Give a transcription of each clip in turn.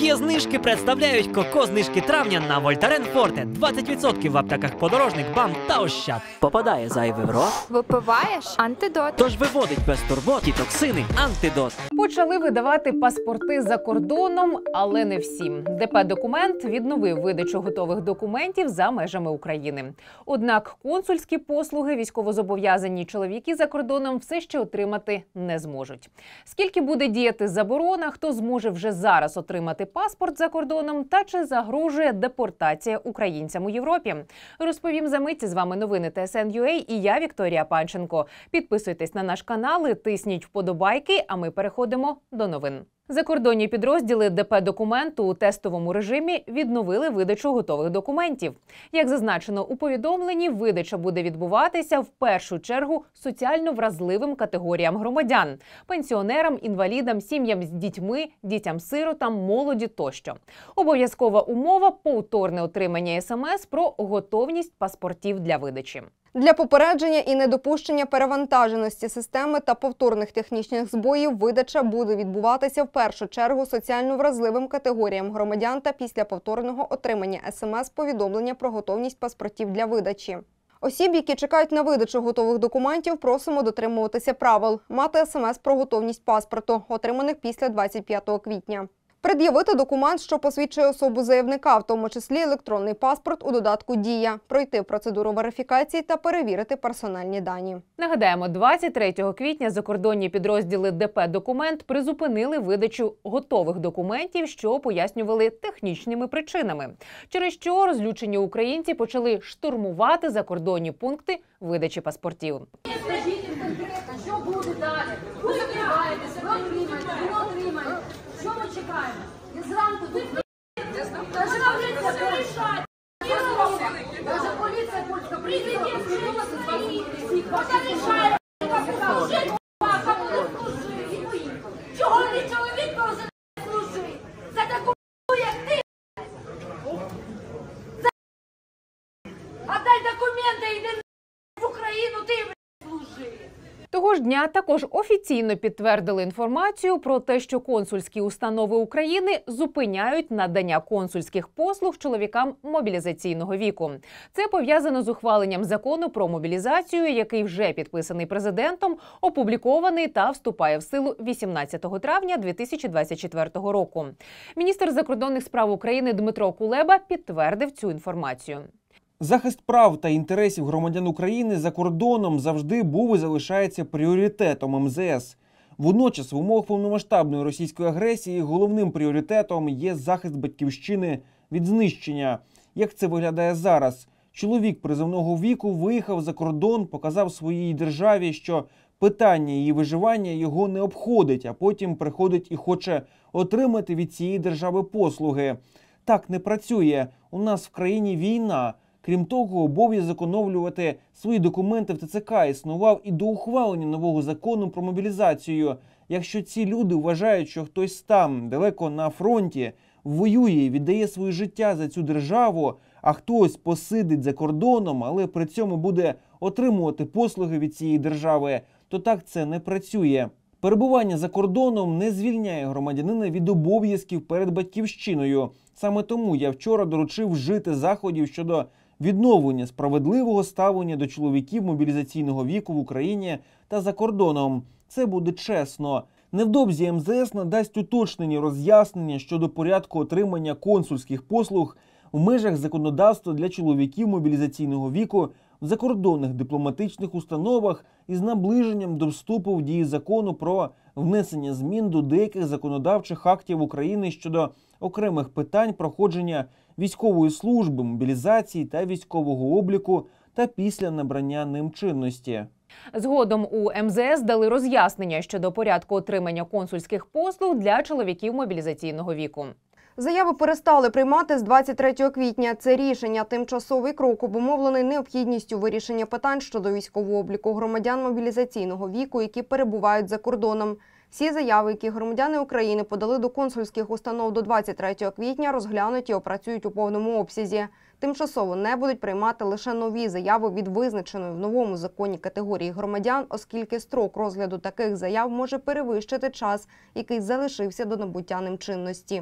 Є знижки представляють коко-знижки травня на Вольтарен Форте. 20% в аптеках Подорожник, БАМ та Ощад. Попадає зайвий в рот. Випиваєш? Антидот. Тож виводить без турбот і токсини антидот. Почали видавати паспорти за кордоном, але не всім. ДП-документ відновив видачу готових документів за межами України. Однак консульські послуги військовозобов'язані чоловіки за кордоном все ще отримати не зможуть. Скільки буде діяти заборона, хто зможе вже зараз отримати паспорт за кордоном та чи загрожує депортація українцям у Європі? Розповім за мить. З вами новини ТСН.UA і я, Вікторія Панченко. Підписуйтесь на наш канал і тисніть вподобайки, а ми переходимо до новин. Закордонні підрозділи ДП-документу у тестовому режимі відновили видачу готових документів. Як зазначено у повідомленні, видача буде відбуватися в першу чергу соціально вразливим категоріям громадян – пенсіонерам, інвалідам, сім'ям з дітьми, дітям-сиротам, молоді тощо. Обов'язкова умова – повторне отримання СМС про готовність паспортів для видачі. Для попередження і недопущення перевантаженості системи та повторних технічних збоїв видача буде відбуватися в першу чергу соціально вразливим категоріям громадян та після повторного отримання СМС-повідомлення про готовність паспортів для видачі. Осіб, які чекають на видачу готових документів, просимо дотримуватися правил, мати СМС про готовність паспорту, отриманих після 25 квітня. Пред'явити документ, що посвідчує особу заявника, в тому числі електронний паспорт у додатку «Дія», пройти процедуру верифікації та перевірити персональні дані. Нагадаємо, 23 квітня закордонні підрозділи ДП-документ призупинили видачу готових документів, що пояснювали технічними причинами, через що розлючені українці почали штурмувати закордонні пункти видачі паспортів. Скажіть конкретно, що буде далі? Ви закриваєтеся, ви отримаєте, ви отримаєте. Що ми чекаємо? І зранку тут наша поліція порішає. Наша поліція польська приїхала, вчилася з вами всіх. Вона рішає, кому не служить. Чого не чоловік може не служити? Це таку як ти. А дай документи і йди в Україну, ти служи. Того ж дня також офіційно підтвердили інформацію про те, що консульські установи України зупиняють надання консульських послуг чоловікам мобілізаційного віку. Це пов'язано з ухваленням закону про мобілізацію, який вже підписаний президентом, опублікований та вступає в силу 18 травня 2024 року. Міністр закордонних справ України Дмитро Кулеба підтвердив цю інформацію. Захист прав та інтересів громадян України за кордоном завжди був і залишається пріоритетом МЗС. Водночас, в умовах повномасштабної російської агресії головним пріоритетом є захист батьківщини від знищення. Як це виглядає зараз? Чоловік призовного віку виїхав за кордон, показав своїй державі, що питання її виживання його не обходить, а потім приходить і хоче отримати від цієї держави послуги. Так не працює. У нас в країні війна. Крім того, обов'язок оновлювати свої документи в ТЦК існував і до ухвалення нового закону про мобілізацію. Якщо ці люди вважають, що хтось там, далеко на фронті, воює, віддає своє життя за цю державу, а хтось посидить за кордоном, але при цьому буде отримувати послуги від цієї держави, то так це не працює. Перебування за кордоном не звільняє громадянина від обов'язків перед батьківщиною. Саме тому я вчора доручив вжити заходів щодо відновлення справедливого ставлення до чоловіків мобілізаційного віку в Україні та за кордоном. Це буде чесно. Невдовзі МЗС надасть уточнені роз'яснення щодо порядку отримання консульських послуг в межах законодавства для чоловіків мобілізаційного віку в закордонних дипломатичних установах із наближенням до вступу в дію закону про внесення змін до деяких законодавчих актів України щодо окремих питань проходження військової служби, мобілізації та військового обліку та після набрання ним чинності. Згодом у МЗС дали роз'яснення щодо порядку отримання консульських послуг для чоловіків мобілізаційного віку. Заяви перестали приймати з 23 квітня. Це рішення – тимчасовий крок, обумовлений необхідністю вирішення питань щодо військового обліку громадян мобілізаційного віку, які перебувають за кордоном. Всі заяви, які громадяни України подали до консульських установ до 23 квітня, розглянуті і опрацюють у повному обсязі. Тимчасово не будуть приймати лише нові заяви від визначеної в новому законі категорії громадян, оскільки строк розгляду таких заяв може перевищити час, який залишився до набуття ним чинності.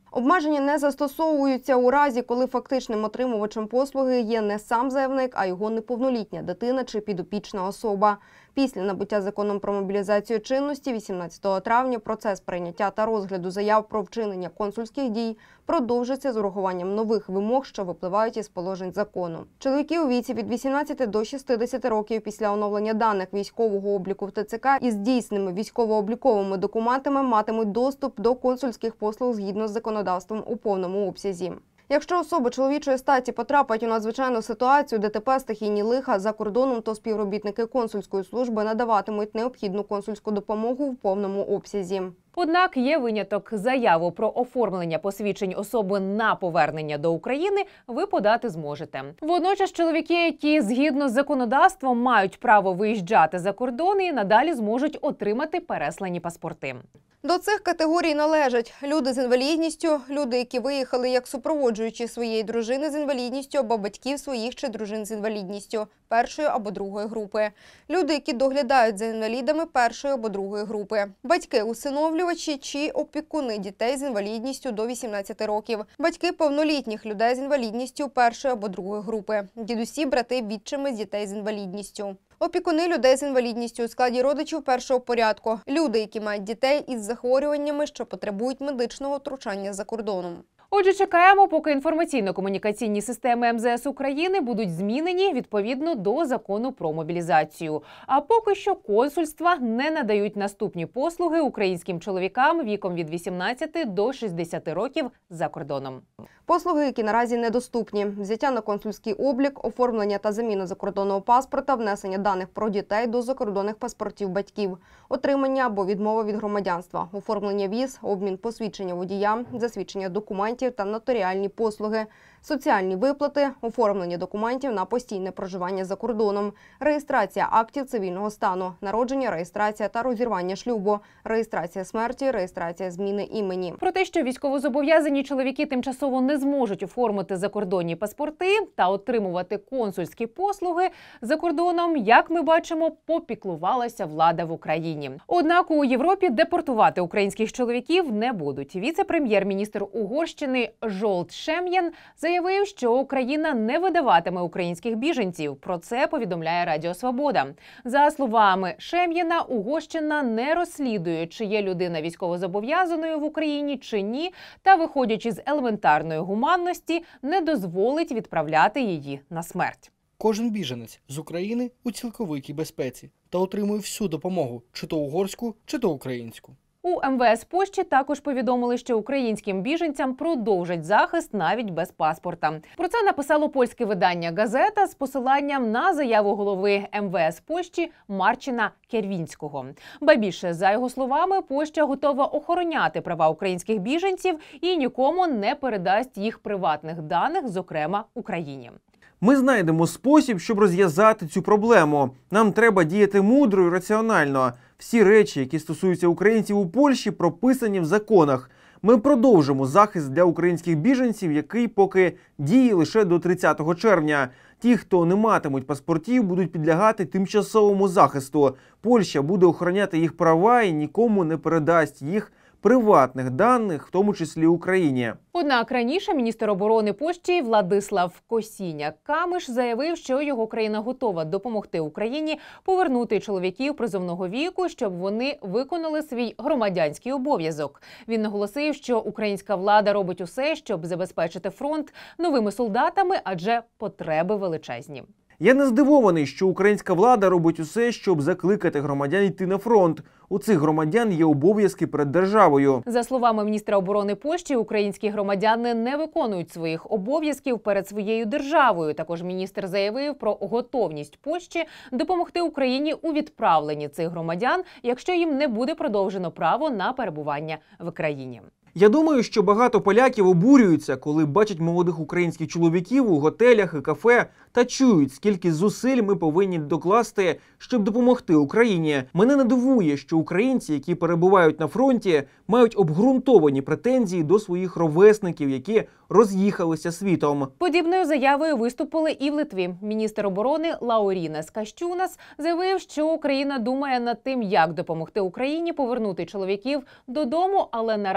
Обмеження не застосовуються у разі, коли фактичним отримувачем послуги є не сам заявник, а його неповнолітня дитина чи підопічна особа. Після набуття законом про мобілізацію чинності 18 травня процес прийняття та розгляду заяв про вчинення консульських дій продовжиться з урахуванням нових вимог, що випливають із положень закону. Чоловіки у віці від 18 до 60 років після оновлення даних військового обліку в ТЦК із дійсними військово-обліковими документами матимуть доступ до консульських послуг згідно з законодавством у повному обсязі. Якщо особа чоловічої статі потрапить у надзвичайну ситуацію, ДТП, стихійні лиха за кордоном, то співробітники консульської служби надаватимуть необхідну консульську допомогу в повному обсязі. Однак є виняток. Заяву про оформлення посвідчень особи на повернення до України ви подати зможете. Водночас чоловіки, які згідно з законодавством мають право виїжджати за кордон, і надалі зможуть отримати переслані паспорти. До цих категорій належать люди з інвалідністю, люди, які виїхали як супроводжуючі своєї дружини з інвалідністю або батьків своїх чи дружин з інвалідністю першої або другої групи, люди, які доглядають за інвалідами першої або другої групи, батьки усиновлювачі чи опікуни дітей з інвалідністю до 18 років, батьки повнолітніх людей з інвалідністю першої або другої групи, дідусі, брати, відчими з дітей з інвалідністю. Опікуни людей з інвалідністю у складі родичів першого порядку. Люди, які мають дітей із захворюваннями, що потребують медичного втручання за кордоном. Отже, чекаємо, поки інформаційно-комунікаційні системи МЗС України будуть змінені відповідно до закону про мобілізацію. А поки що консульства не надають наступні послуги українським чоловікам віком від 18 до 60 років за кордоном. Послуги, які наразі недоступні – взяття на консульський облік, оформлення та заміна закордонного паспорта, внесення даних про дітей до закордонних паспортів батьків, отримання або відмова від громадянства, оформлення віз, обмін посвідчення водія, засвідчення документів та нотаріальні послуги, соціальні виплати, оформлення документів на постійне проживання за кордоном, реєстрація актів цивільного стану, народження, реєстрація та розірвання шлюбу, реєстрація смерті, реєстрація зміни імені. Про те, що військовозобов'язані чоловіки тимчасово не зможуть оформити закордонні паспорти та отримувати консульські послуги за кордоном, як ми бачимо, попіклувалася влада в Україні. Однак у Європі депортувати українських чоловіків не будуть. Віце-прем'єр-міністр Угорщини Жолт Шем'ян заявив, що Україна не видаватиме українських біженців. Про це повідомляє Радіо Свобода. За словами Шем'яна, Угорщина не розслідує, чи є людина військовозобов'язаною в Україні чи ні, та, виходячи з елементарної гуманності, не дозволить відправляти її на смерть. Кожен біженець з України у цілковитій безпеці та отримує всю допомогу, чи то угорську, чи то українську. У МВС Польщі також повідомили, що українським біженцям продовжать захист навіть без паспорта. Про це написало польське видання «Газета» з посиланням на заяву голови МВС Польщі Марчина Кервінського. Ба більше, за його словами, Польща готова охороняти права українських біженців і нікому не передасть їх приватних даних, зокрема Україні. Ми знайдемо спосіб, щоб розв'язати цю проблему. Нам треба діяти мудро і раціонально. Всі речі, які стосуються українців у Польщі, прописані в законах. Ми продовжимо захист для українських біженців, який поки діє лише до 30 червня. Ті, хто не матимуть паспортів, будуть підлягати тимчасовому захисту. Польща буде охороняти їх права і нікому не передасть їх приватних даних, в тому числі Україні. Однак раніше міністр оборони Польщі Владислав Косіняк-Камиш заявив, що його країна готова допомогти Україні повернути чоловіків призовного віку, щоб вони виконали свій громадянський обов'язок. Він наголосив, що українська влада робить усе, щоб забезпечити фронт новими солдатами, адже потреби величезні. Я не здивований, що українська влада робить усе, щоб закликати громадян йти на фронт. У цих громадян є обов'язки перед державою. За словами міністра оборони Польщі, українські громадяни не виконують своїх обов'язків перед своєю державою. Також міністр заявив про готовність Польщі допомогти Україні у відправленні цих громадян, якщо їм не буде продовжено право на перебування в країні. Я думаю, що багато поляків обурюються, коли бачать молодих українських чоловіків у готелях і кафе та чують, скільки зусиль ми повинні докласти, щоб допомогти Україні. Мене не дивує, що українці, які перебувають на фронті, мають обґрунтовані претензії до своїх ровесників, які роз'їхалися світом. Подібною заявою виступили і в Литві. Міністр оборони Лаурінас Кащунас заявив, що Україна думає над тим, як допомогти Україні повернути чоловіків додому, але наразі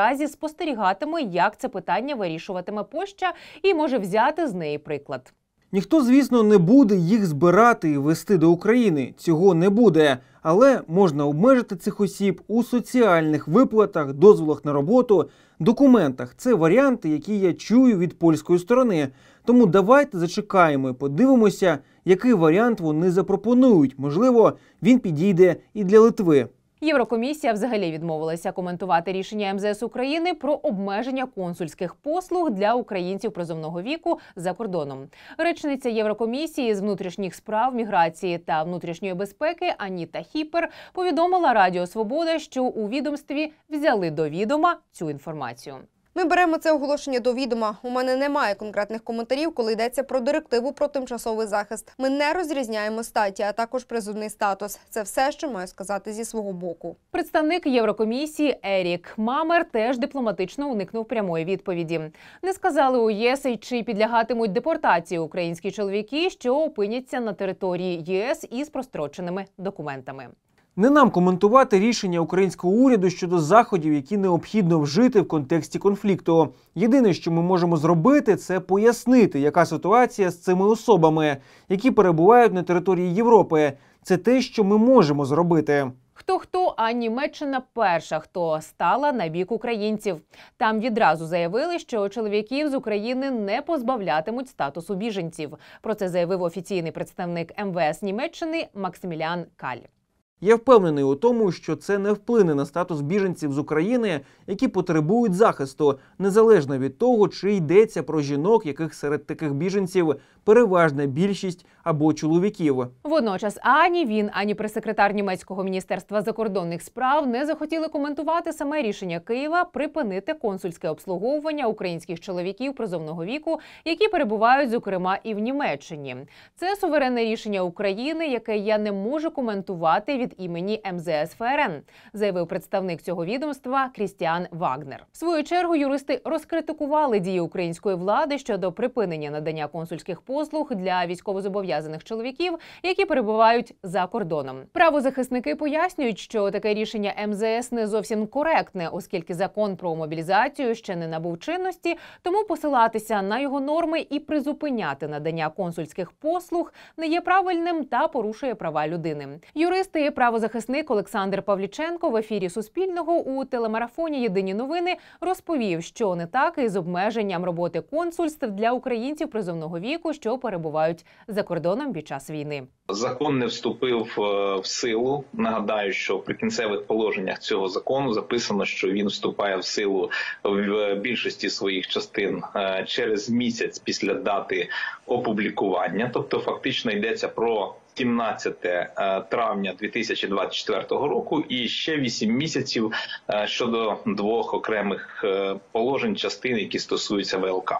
спостерігатиме, як це питання вирішуватиме Польща і може взяти з неї приклад. Ніхто, звісно, не буде їх збирати і вести до України. Цього не буде. Але можна обмежити цих осіб у соціальних виплатах, дозволах на роботу, документах. Це варіанти, які я чую від польської сторони. Тому давайте зачекаємо і подивимося, який варіант вони запропонують. Можливо, він підійде і для Литви. Єврокомісія взагалі відмовилася коментувати рішення МЗС України про обмеження консульських послуг для українців призовного віку за кордоном. Речниця Єврокомісії з внутрішніх справ, міграції та внутрішньої безпеки Аніта Хіпер повідомила Радіо Свобода, що у відомстві взяли до відома цю інформацію. Ми беремо це оголошення до відома. У мене немає конкретних коментарів, коли йдеться про директиву про тимчасовий захист. Ми не розрізняємо статі, а також призовний статус. Це все, що маю сказати зі свого боку. Представник Єврокомісії Ерік Мамер теж дипломатично уникнув прямої відповіді. Не сказали у ЄС, чи підлягатимуть депортації українські чоловіки, що опиняться на території ЄС із простроченими документами. Не нам коментувати рішення українського уряду щодо заходів, які необхідно вжити в контексті конфлікту. Єдине, що ми можемо зробити, це пояснити, яка ситуація з цими особами, які перебувають на території Європи. Це те, що ми можемо зробити. Хто-хто, а Німеччина перша, хто стала на бік українців. Там відразу заявили, що чоловіків з України не позбавлятимуть статусу біженців. Про це заявив офіційний представник МВС Німеччини Максиміліан Каль. Я впевнений у тому, що це не вплине на статус біженців з України, які потребують захисту, незалежно від того, чи йдеться про жінок, яких серед таких біженців переважна більшість або чоловіків. Водночас ані він, ані прес-секретар німецького міністерства закордонних справ не захотіли коментувати саме рішення Києва припинити консульське обслуговування українських чоловіків призовного віку, які перебувають, зокрема, і в Німеччині. Це суверенне рішення України, яке я не можу коментувати від імені МЗС ФРН, заявив представник цього відомства Крістіан Вагнер. В свою чергу юристи розкритикували дії української влади щодо припинення надання консульських послуг для військовозобов'язаних чоловіків, які перебувають за кордоном. Правозахисники пояснюють, що таке рішення МЗС не зовсім коректне, оскільки закон про мобілізацію ще не набув чинності, тому посилатися на його норми і призупиняти надання консульських послуг не є правильним та порушує права людини. Юристи і правозахисник Олександр Павліченко в ефірі Суспільного у телемарафоні «Єдині новини» розповів, що не так із обмеженням роботи консульств для українців призовного віку, що перебувають за кордоном під час війни. Закон не вступив в силу. Нагадаю, що в прикінцевих положеннях цього закону записано, що він вступає в силу в більшості своїх частин через місяць після дати опублікування. Тобто фактично йдеться про 17 травня 2024 року і ще 8 місяців щодо двох окремих положень частин, які стосуються ВЛК.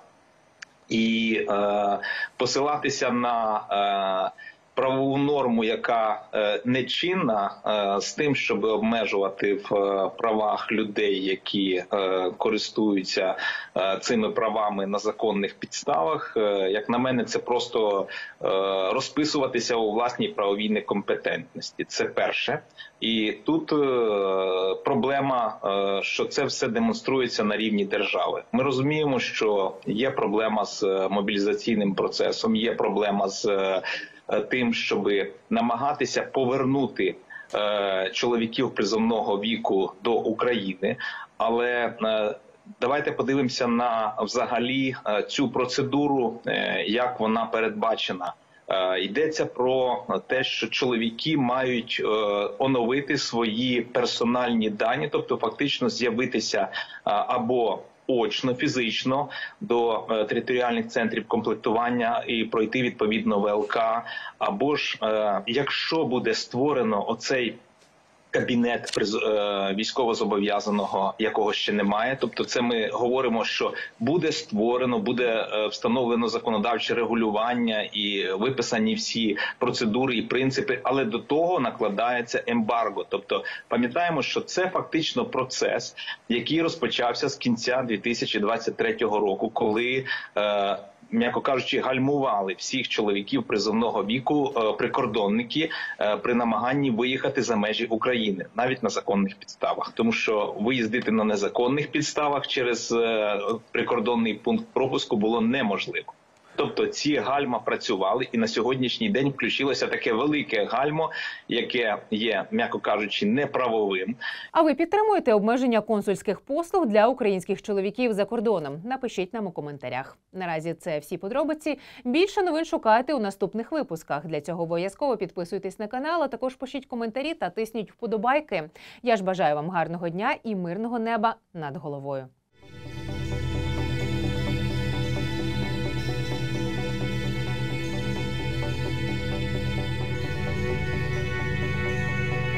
І посилатися на правову норму, яка нечинна, з тим, щоб обмежувати в правах людей, які користуються цими правами на законних підставах, як на мене, це просто розписуватися у власній правовій некомпетентності. Це перше. І тут проблема, що це все демонструється на рівні держави. Ми розуміємо, що є проблема з мобілізаційним процесом, є проблема з тим, щоб намагатися повернути чоловіків призовного віку до України, але давайте подивимося на взагалі цю процедуру, як вона передбачена. Йдеться про те, що чоловіки мають оновити свої персональні дані, тобто фактично з'явитися або очно, фізично до територіальних центрів комплектування і пройти відповідно ВЛК, або ж якщо буде створено оцей кабінет військовозобов'язаного, якого ще немає. Тобто це ми говоримо, що буде створено, буде встановлено законодавче регулювання і виписані всі процедури і принципи, але до того накладається ембарго. Тобто пам'ятаємо, що це фактично процес, який розпочався з кінця 2023 року, коли м'яко кажучи, гальмували всіх чоловіків призовного віку, прикордонники, при намаганні виїхати за межі України, навіть на законних підставах. Тому що виїздити на незаконних підставах через прикордонний пункт пропуску було неможливо. Тобто ці гальма працювали, і на сьогоднішній день включилося таке велике гальмо, яке є, м'яко кажучи, неправовим. А ви підтримуєте обмеження консульських послуг для українських чоловіків за кордоном? Напишіть нам у коментарях. Наразі це всі подробиці. Більше новин шукайте у наступних випусках. Для цього обов'язково підписуйтесь на канал, а також пишіть коментарі та тисніть вподобайки. Я ж бажаю вам гарного дня і мирного неба над головою.